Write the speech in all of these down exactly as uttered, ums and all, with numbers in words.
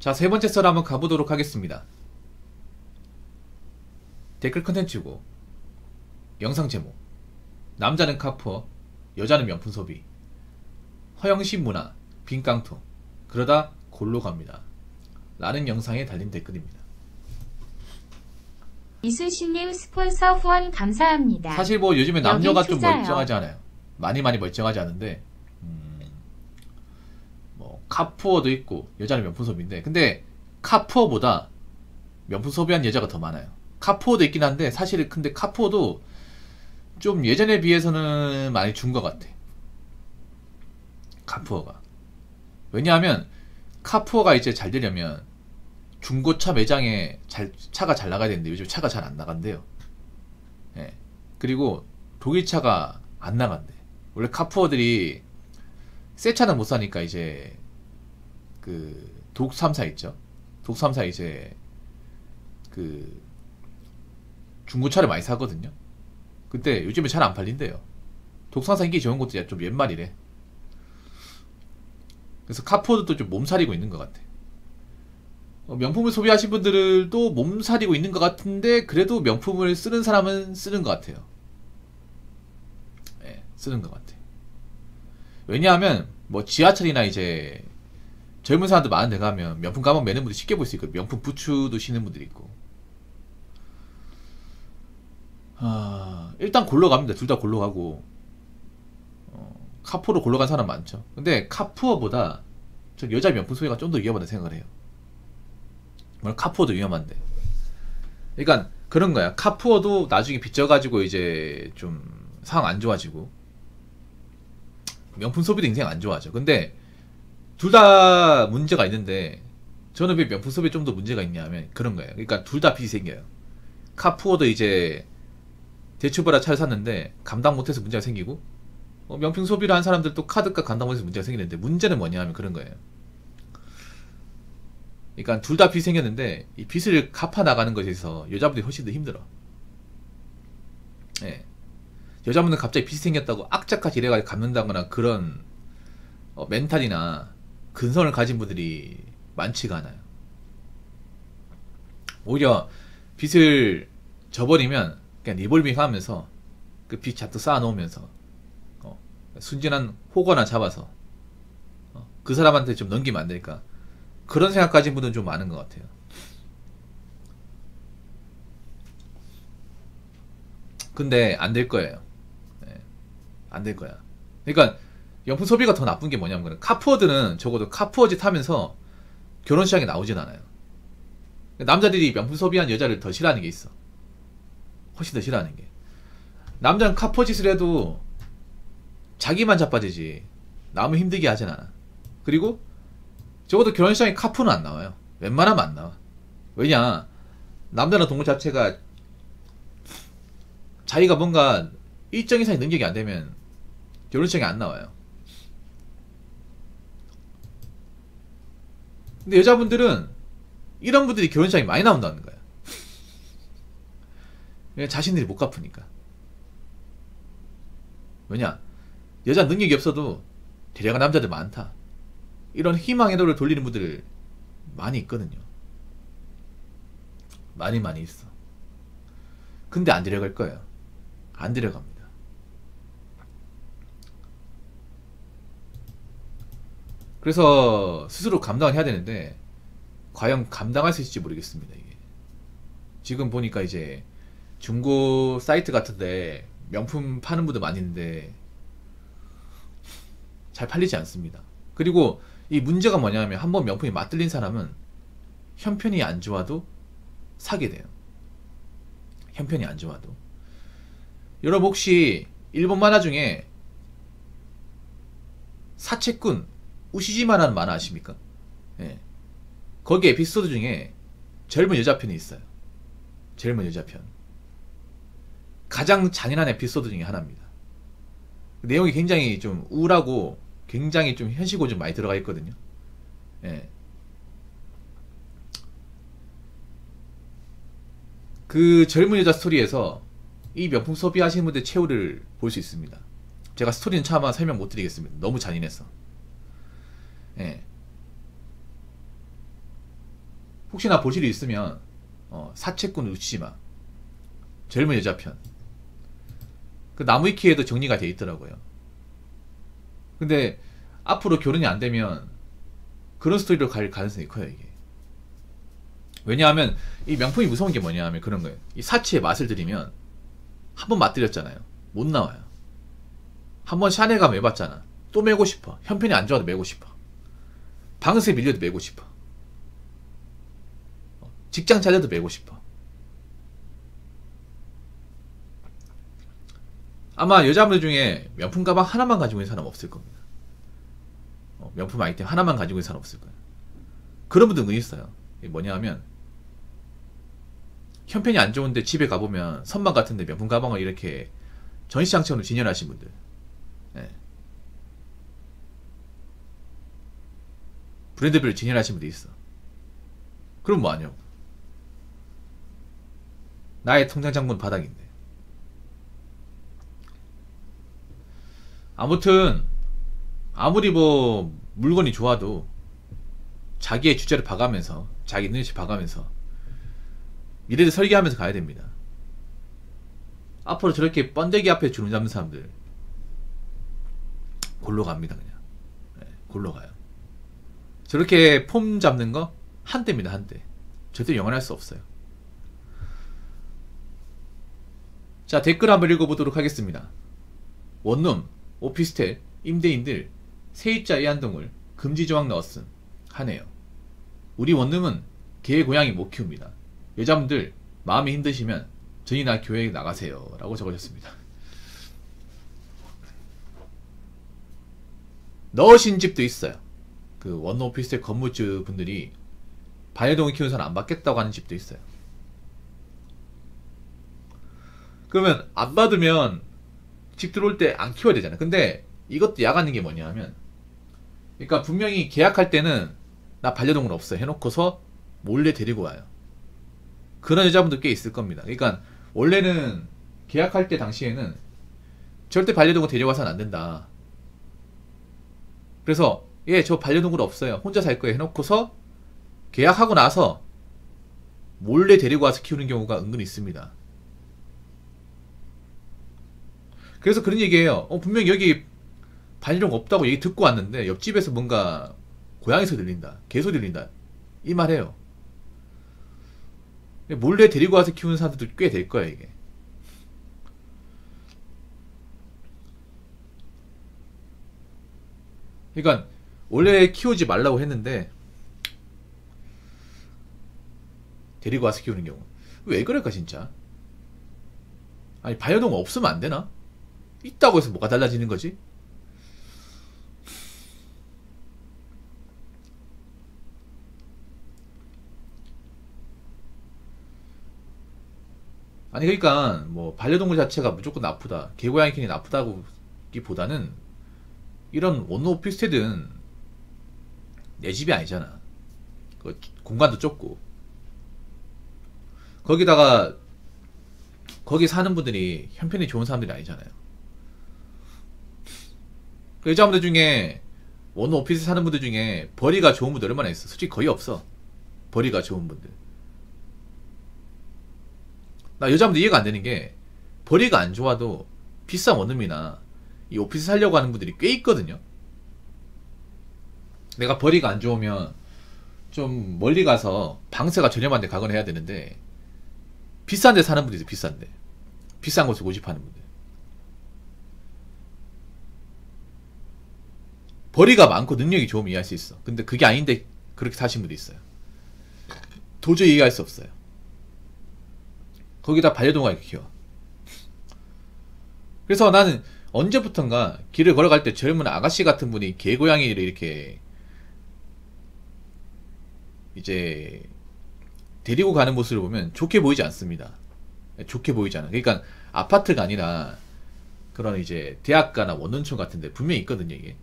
자, 세 번째 썰 한번 가보도록 하겠습니다. 댓글 컨텐츠고, 영상 제목, 남자는 카푸어, 여자는 명품 소비, 허영심 문화, 빈깡통, 그러다 골로 갑니다 라는 영상에 달린 댓글입니다. 이순신님 스폰서 후원 감사합니다. 사실 뭐 요즘에 남녀가 좀 투자요. 멀쩡하지 않아요. 많이 많이 멀쩡하지 않은데 음, 뭐 카푸어도 있고 여자는 명품 소비인데, 근데 카푸어보다 명품 소비한 여자가 더 많아요. 카푸어도 있긴 한데 사실 근데 카푸어도 좀 예전에 비해서는 많이 준 것 같아. 카푸어가. 왜냐하면 카푸어가 이제 잘 되려면 중고차 매장에 잘, 차가 잘 나가야 되는데 요즘 차가 잘 안 나간대요. 예. 그리고 독일차가 안 나간대. 원래 카푸어들이 새 차는 못 사니까 이제 그 독 삼 사 있죠. 독 삼 사 이제 그 중고차를 많이 사거든요. 근데 요즘에 잘 안 팔린대요. 독 삼 사 인기 좋은 것도 좀 옛말이래. 그래서 카푸어도 좀 몸살이고 있는 것 같아. 어, 명품을 소비하신 분들도 몸살이고 있는 것 같은데 그래도 명품을 쓰는 사람은 쓰는 것 같아요. 예, 쓰는 것 같아. 왜냐하면 뭐 지하철이나 이제 젊은 사람들 많은 데 가면 명품 가방 매는 분들 쉽게 볼 수 있고, 명품 부츠도 신는 분들이 있고. 아, 일단 골로 갑니다. 둘 다 골로 가고. 어, 카푸어로 골로 간 사람 많죠. 근데 카푸어보다 전 여자 명품 소비가 좀 더 위험하다고 생각을 해요. 물론 카푸어도 위험한데. 그러니까 그런 거야. 카푸어도 나중에 빚져가지고 이제 좀 상황 안 좋아지고, 명품 소비도 인생 안 좋아져. 근데 둘 다 문제가 있는데 저는 왜 명품 소비에 좀 더 문제가 있냐면 그런 거예요. 그러니까 둘 다 빚이 생겨요. 카푸어도 이제 대출받아 차를 샀는데 감당 못해서 문제가 생기고, 어, 명품 소비를 한 사람들 또 카드값 감당 못해서 문제가 생기는데, 문제는 뭐냐 하면 그런 거예요. 그러니까 둘 다 빚이 생겼는데 이 빚을 갚아 나가는 것에 있어서 여자분들이 훨씬 더 힘들어. 예. 여자분들 갑자기 빚이 생겼다고 악착같이 이래가지고 갚는다거나 그런 어, 멘탈이나 근성을 가진 분들이 많지가 않아요. 오히려 빚을 져버리면 그냥 리볼빙 하면서 그 빚 잔뜩 쌓아놓으면서 어, 순진한 호거 하나 잡아서 어, 그 사람한테 좀 넘기면 안 되니까, 그런 생각 가진 분들은 좀 많은 것 같아요. 근데 안 될 거예요. 네, 안 될 거야. 그러니까 명품 소비가 더 나쁜 게 뭐냐면, 카푸어들은 적어도 카푸어짓 하면서 결혼 시장에 나오진 않아요. 남자들이 명품 소비한 여자를 더 싫어하는 게 있어. 훨씬 더 싫어하는 게. 남자는 카푸어짓을 해도 자기만 자빠지지 남을 힘들게 하진 않아. 그리고 적어도 결혼시장에 카푸는 안 나와요. 웬만하면 안 나와. 왜냐, 남자나 동물 자체가 자기가 뭔가 일정 이상의 능력이 안 되면 결혼시장에 안 나와요. 근데 여자분들은 이런 분들이 결혼시장에 많이 나온다는 거야. 왜냐, 자신들이 못 갚으니까. 왜냐, 여자 능력이 없어도 데려간 남자들 많다, 이런 희망의 돌을 돌리는 분들 많이 있거든요. 많이 많이 있어. 근데 안 데려갈 거예요. 안 데려갑니다. 그래서 스스로 감당을 해야 되는데 과연 감당할 수 있을지 모르겠습니다. 이게 지금 보니까 이제 중고 사이트 같은데 명품 파는 분들 많이 있는데 잘 팔리지 않습니다. 그리고 이 문제가 뭐냐면, 한번 명품이 맞들린 사람은 형편이 안 좋아도 사게 돼요. 형편이 안 좋아도. 여러분 혹시 일본 만화 중에 사채꾼 우시지마라는 만화 아십니까? 예. 거기 에피소드 중에 젊은 여자 편이 있어요. 젊은 여자 편. 가장 잔인한 에피소드 중에 하나입니다. 내용이 굉장히 좀 우울하고 굉장히 좀 현실고 좀 많이 들어가 있거든요. 예. 그 젊은 여자 스토리에서 이 명품 소비하시는 분들 최후를 볼 수 있습니다. 제가 스토리는 차마 설명 못 드리겠습니다. 너무 잔인해서. 예. 혹시나 보실 일 있으면 어, 사채꾼 놓치지마. 젊은 여자 편. 그 나무위키에도 정리가 돼 있더라고요. 근데 앞으로 결혼이 안 되면 그런 스토리로 갈 가능성이 커요, 이게. 왜냐하면 이 명품이 무서운 게 뭐냐면 그런 거예요. 이 사치의 맛을 들이면 한 번 맛들였잖아요. 못 나와요. 한 번 샤넬 가면 매봤잖아. 또 매고 싶어. 형편이 안 좋아도 매고 싶어. 방세 밀려도 매고 싶어. 직장 잘려도 매고 싶어. 아마 여자분들 중에 명품 가방 하나만 가지고 있는 사람 없을 겁니다. 어, 명품 아이템 하나만 가지고 있는 사람 없을 거예요. 그런 분들 은근히 있어요. 이게 뭐냐 하면 형편이 안 좋은데 집에 가보면 선반 같은데 명품 가방을 이렇게 전시장처럼 진열하신 분들. 네. 브랜드별로 진열하신 분들 있어. 그럼 뭐하냐고. 나의 통장 잔고는 바닥인데. 아무튼 아무리 뭐 물건이 좋아도 자기의 주제를 봐가면서 자기 눈치 봐가면서 미래를 설계하면서 가야 됩니다. 앞으로 저렇게 번데기 앞에 주름 잡는 사람들 골로 갑니다. 그냥 네, 골로 가요. 저렇게 폼 잡는 거 한대입니다. 한대. 절대 영원할 수 없어요. 자, 댓글 한번 읽어보도록 하겠습니다. 원룸, 오피스텔, 임대인들 세입자 이한동을 금지 조항 넣었음 하네요. 우리 원룸은 개 고양이 못 키웁니다. 여자분들 마음이 힘드시면 전이나 교회에 나가세요 라고 적어졌습니다. 넣으신 집도 있어요. 그 원룸 오피스텔 건물주 분들이 반려동을 키우는 사람 안 받겠다고 하는 집도 있어요. 그러면 안 받으면 집 들어올 때 안 키워야 되잖아. 근데 이것도 야간인 게 뭐냐 하면, 그러니까 분명히 계약할 때는 나 반려동물 없어 해놓고서 몰래 데리고 와요. 그런 여자분들 꽤 있을 겁니다. 그러니까 원래는 계약할 때 당시에는 절대 반려동물 데려와서는 안 된다. 그래서 예, 저 반려동물 없어요. 혼자 살 거예요 해놓고서 계약하고 나서 몰래 데리고 와서 키우는 경우가 은근히 있습니다. 그래서 그런 얘기예요. 어, 분명히 여기 반려동 없다고 얘기 듣고 왔는데 옆집에서 뭔가 고양이 소리 들린다, 개소리 들린다 이 말해요. 몰래 데리고 와서 키우는 사람들도 꽤 될 거야 이게. 그러니까 원래 키우지 말라고 했는데 데리고 와서 키우는 경우 왜 그럴까 진짜. 아니 반려동 없으면 안 되나? 있다고 해서 뭐가 달라지는 거지? 아니 그러니까 뭐 반려동물 자체가 무조건 나쁘다, 개고양이 키우는 게 나쁘다고 기보다는 이런 원룸 오피스텔은 내 집이 아니잖아. 그 공간도 좁고 거기다가 거기 사는 분들이 형편이 좋은 사람들이 아니잖아요. 그 여자분들 중에 원룸 오피스 사는 분들 중에 벌이가 좋은 분들 얼마나 있어? 솔직히 거의 없어. 벌이가 좋은 분들. 나 여자분들 이해가 안 되는 게 벌이가 안 좋아도 비싼 원룸이나 이 오피스 살려고 하는 분들이 꽤 있거든요. 내가 벌이가 안 좋으면 좀 멀리 가서 방세가 저렴한 데 가거나 해야 되는데 비싼 데 사는 분들이 비싼데 비싼 곳을 고집하는 분들. 벌이가 많고 능력이 좋으면 이해할 수 있어. 근데 그게 아닌데 그렇게 사신 분도 있어요. 도저히 이해할 수 없어요. 거기다 반려동물 키워. 그래서 나는 언제부턴가 길을 걸어갈 때 젊은 아가씨 같은 분이 개고양이를 이렇게 이제 데리고 가는 모습을 보면 좋게 보이지 않습니다. 좋게 보이지 않아. 그러니까 아파트가 아니라 그런 이제 대학가나 원룸촌 같은데 분명히 있거든요 이게.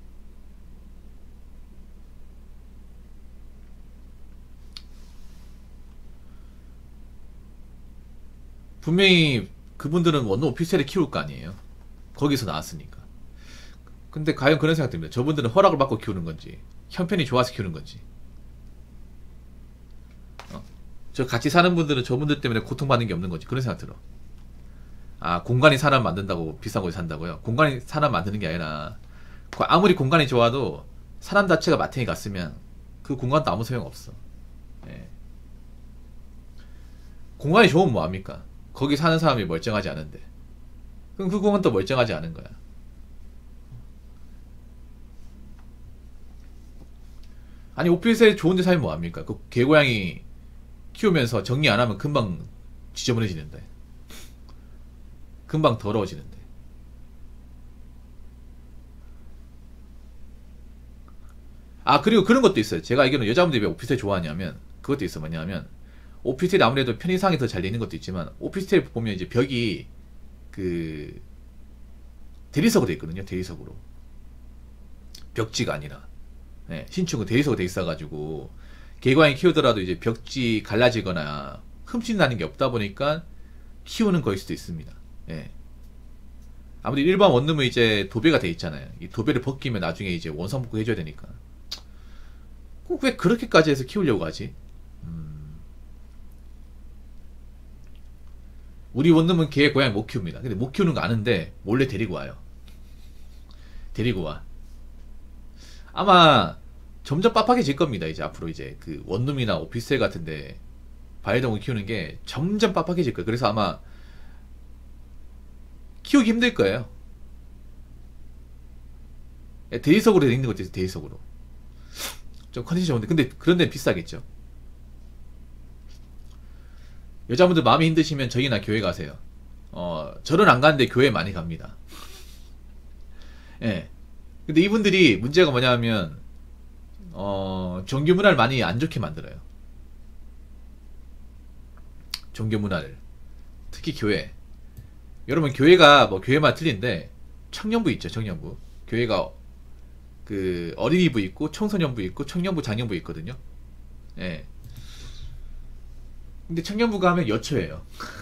분명히 그분들은 원룸 오피스텔에 키울 거 아니에요. 거기서 나왔으니까. 근데 과연 그런 생각 듭니다. 저분들은 허락을 받고 키우는 건지 형편이 좋아서 키우는 건지. 저 같이 사는 분들은 저분들 때문에 고통받는 게 없는 거지. 그런 생각 들어. 아, 공간이 사람 만든다고 비싼 곳에 산다고요? 공간이 사람 만드는 게 아니라 아무리 공간이 좋아도 사람 자체가 마탱이 갔으면 그 공간도 아무 소용 없어. 예. 공간이 좋으면 뭐합니까? 거기 사는 사람이 멀쩡하지 않은데. 그럼 그 공간도 멀쩡하지 않은 거야. 아니, 오피스텔 좋은데 살면 뭐합니까? 그 개고양이 키우면서 정리 안 하면 금방 지저분해지는데. 금방 더러워지는데. 아, 그리고 그런 것도 있어요. 제가 알기로는 여자분들이 왜 오피스텔 좋아하냐면 그것도 있어. 뭐냐면 오피스텔이 아무래도 편의상이 더 잘 되는 것도 있지만 오피스텔 보면 이제 벽이 그 대리석으로 돼 있거든요. 대리석으로. 벽지가 아니라. 네, 신축은 대리석으로 돼 있어가지고 개고양이 키우더라도 이제 벽지 갈라지거나 흠집 나는 게 없다 보니까 키우는 거일 수도 있습니다. 예. 아무래도 일반 원룸은 이제 도배가 돼 있잖아요. 이 도배를 벗기면 나중에 이제 원상복구 해줘야 되니까. 꼭 왜 그렇게까지 해서 키우려고 하지? 음... 우리 원룸은 개 고양이 못 키웁니다. 근데 못 키우는 거 아는데 몰래 데리고 와요. 데리고 와. 아마 점점 빡빡해질 겁니다. 이제 앞으로 이제 그 원룸이나 오피스텔 같은데 반려동물 키우는 게 점점 빡빡해질 거예요. 그래서 아마 키우기 힘들 거예요. 대리석으로 되어 있는 것도 있어요. 대리석으로. 좀 컨디션 좋은데 근데 그런 데는 비싸겠죠. 여자분들 마음이 힘드시면 저희나 교회 가세요. 어, 저는 안 가는데 교회 많이 갑니다. 예. 근데 이분들이 문제가 뭐냐면 어, 종교 문화를 많이 안 좋게 만들어요. 종교 문화를. 특히 교회. 여러분 교회가 뭐 교회만 틀린데 청년부 있죠. 청년부. 교회가 그 어린이부 있고 청소년부 있고 청년부 장년부 있거든요. 예. 근데 청년부가 하면 여초예요.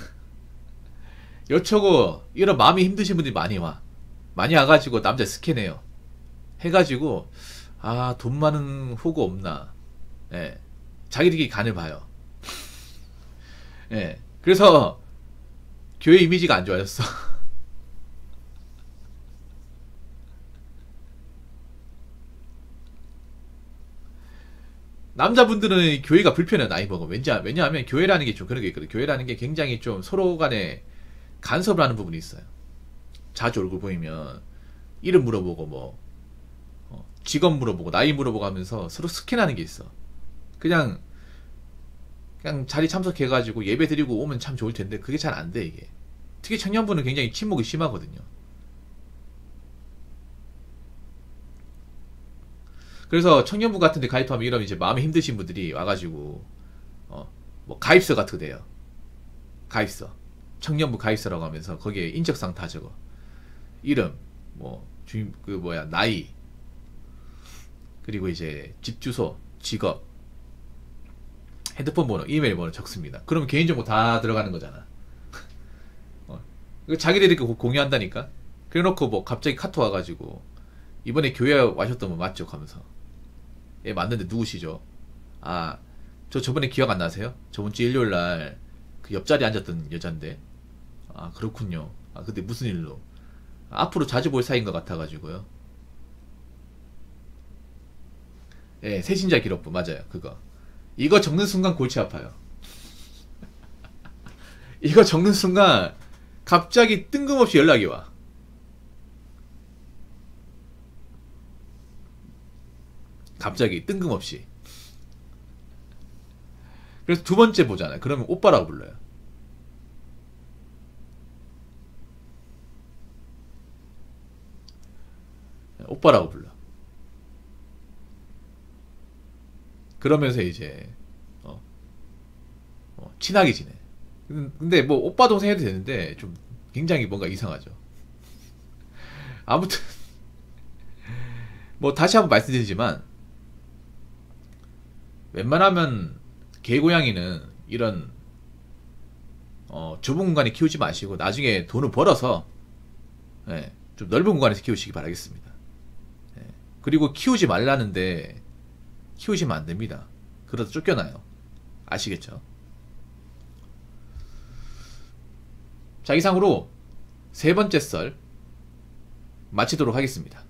여초고 이런 마음이 힘드신 분들이 많이 와. 많이 와가지고 남자 스캔해요. 해가지고 아, 돈 많은 호구 없나. 예. 자기들끼리 간을 봐요. 예. 그래서 교회 이미지가 안 좋아졌어. 남자분들은 교회가 불편해요. 나이 먹으면. 왠지, 왜냐하면 교회라는 게 좀 그런 게 있거든요. 교회라는 게 굉장히 좀 서로 간에 간섭을 하는 부분이 있어요. 자주 얼굴 보이면 이름 물어보고 뭐 어, 직업 물어보고 나이 물어보고 하면서 서로 스캔하는 게 있어. 그냥 그냥 자리 참석해가지고 예배 드리고 오면 참 좋을 텐데 그게 잘 안 돼 이게. 특히 청년부는 굉장히 침묵이 심하거든요. 그래서 청년부 같은 데 가입하면 이러면 이제 마음이 힘드신 분들이 와가지고 어, 뭐 가입서 같은 거 돼요. 가입서. 청년부 가입서라고 하면서 거기에 인적사항 다 적어. 이름, 뭐 주인 그 뭐야 나이, 그리고 이제 집 주소, 직업, 핸드폰 번호, 이메일 번호 적습니다. 그러면 개인정보 다 들어가는 거잖아. 어, 자기들이 공유한다니까. 그래놓고 뭐 갑자기 카톡 와가지고 이번에 교회 와셨던 분 맞죠? 하면서 예 맞는데 누구시죠? 아, 저 저번에 기억 안 나세요? 저번주 일요일날 그 옆자리에 앉았던 여잔데. 아, 그렇군요. 아, 근데 무슨 일로? 아, 앞으로 자주 볼 사이인 것 같아가지고요. 예, 새신자 기록부 맞아요. 그거 이거 적는 순간 골치 아파요. 이거 적는 순간 갑자기 뜬금없이 연락이 와. 갑자기 뜬금없이. 그래서 두 번째 보잖아요. 그러면 오빠라고 불러요. 오빠라고 불러. 그러면서 이제 어, 어, 친하게 지내. 근데 뭐 오빠 동생 해도 되는데 좀 굉장히 뭔가 이상하죠. 아무튼 뭐 다시 한번 말씀드리지만 웬만하면 개고양이는 이런 어, 좁은 공간에 키우지 마시고 나중에 돈을 벌어서 예, 좀 넓은 공간에서 키우시기 바라겠습니다. 예, 그리고 키우지 말라는데 키우시면 안 됩니다. 그러다 쫓겨나요. 아시겠죠? 자, 이상으로 세 번째 썰 마치도록 하겠습니다.